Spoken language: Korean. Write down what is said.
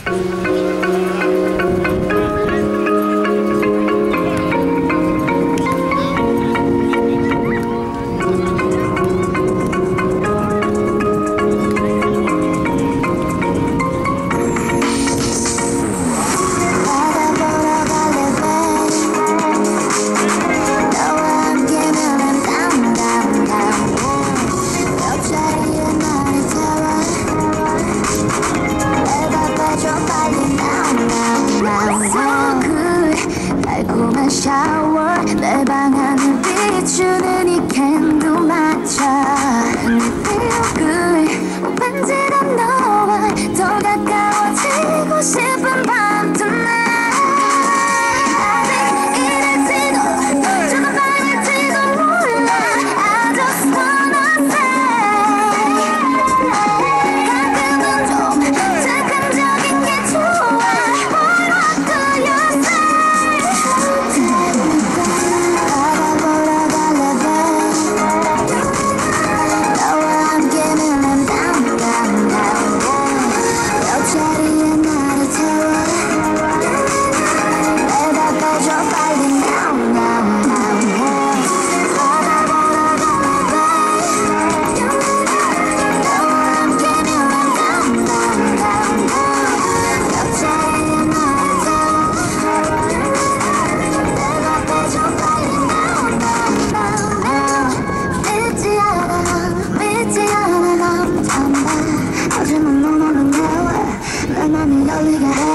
샤워 내 방안을 비추는 이 캔도 맞춰 Feel good 왠지 난 너와 더 가까워지고 싶은 밤 tonight 아직 이럴지도 조금 빨릴지도 몰라 I just wanna say 가끔은 좀 즉흥적인 게 좋아 What do you say 바다보러갈래 너와 함께면 난 down down down 옆자리에 나를 태워 내가 빼줘 빨리 down down down 바다보러갈래 너와 함께면 난 down down down 옆자리에 나를 태워 내가 빼줘 빨리 down down down 믿지 않아 넌 잠바 하지만 넌 오는 내 맘이 열리게 해